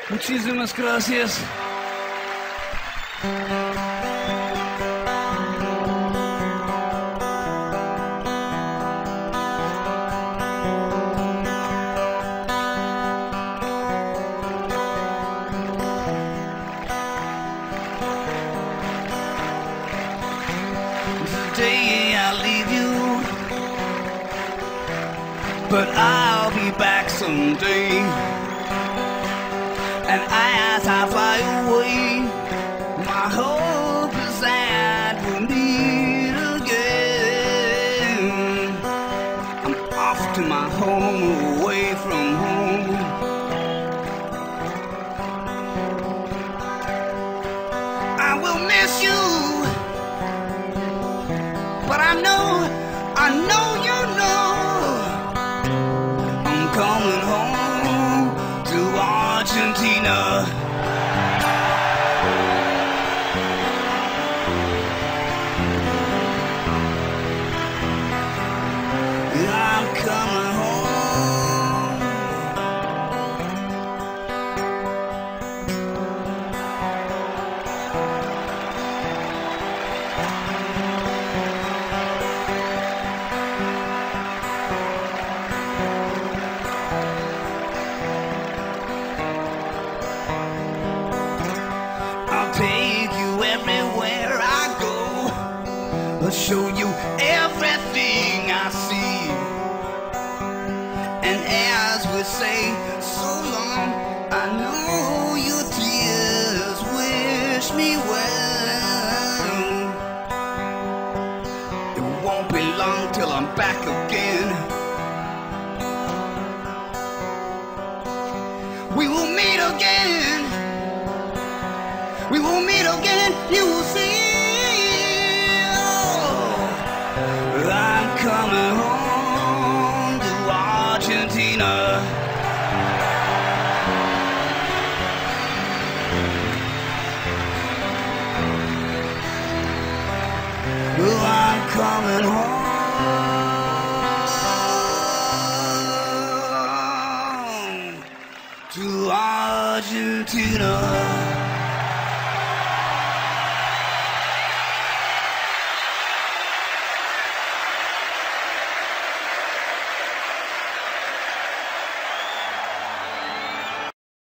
Muchísimas gracias. Today I leave you, but I'll be back someday. And as I fly away, my hope is that we'll meet again. I'm off to my home, away from home. I will miss you, but I know you know I'm coming home to Argentina. I'm coming home. I'll take you everywhere I go. I'll show you everything I see. And as we say so long, I know your tears wish me well. It won't be long till I'm back again. We will meet again. We will meet again, you will see. Oh, I'm coming home to Argentina. Oh, I'm coming home to Argentina.